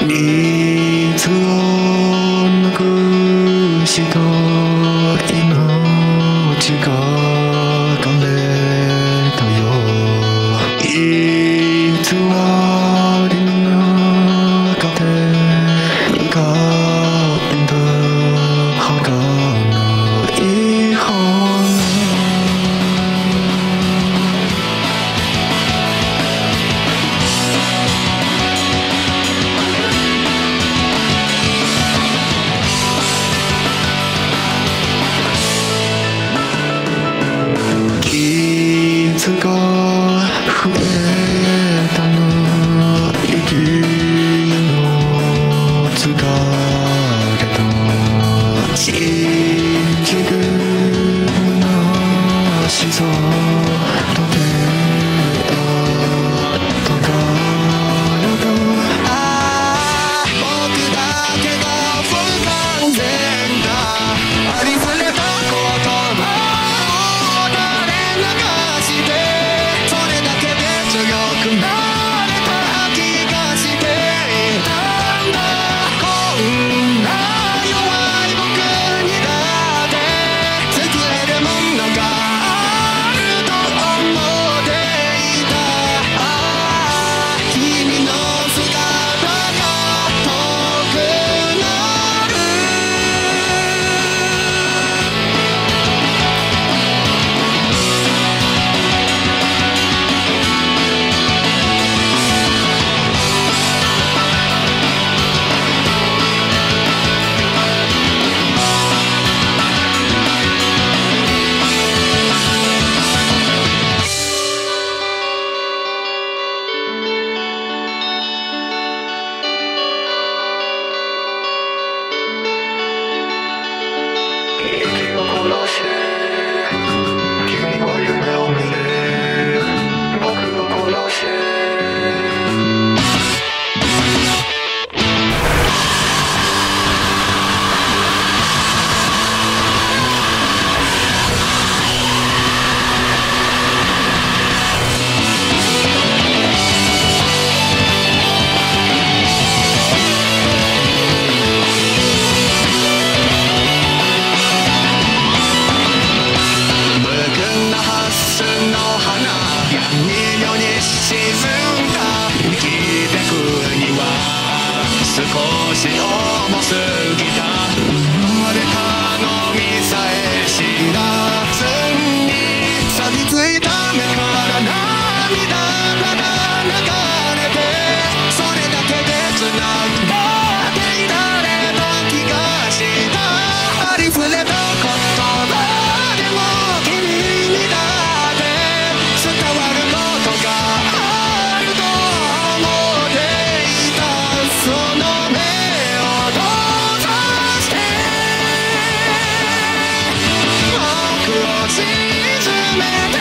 いつをなくした命が枯れたよ。偽りの中で浮かんだ儚い花。傷が増えたの息の疲れと信じる虚しさと出会ったからだ。僕だけが不完全だ。ありふれた言葉強くなれた気がしていたんだ。こんな弱い僕にだって作れるものがあると思っていた。ああ、君の姿が遠くなる。息を殺して君の夢を見て僕を殺して。夜に沈んだ生きてくには少し重すぎた。生まれたのにさえ知らずに錆びついた目から涙が流れて、それだけで繋いだっていられた気がした。ありふれた言葉でも君にだって伝わることがあると思っていた。その目を閉ざして僕を沈め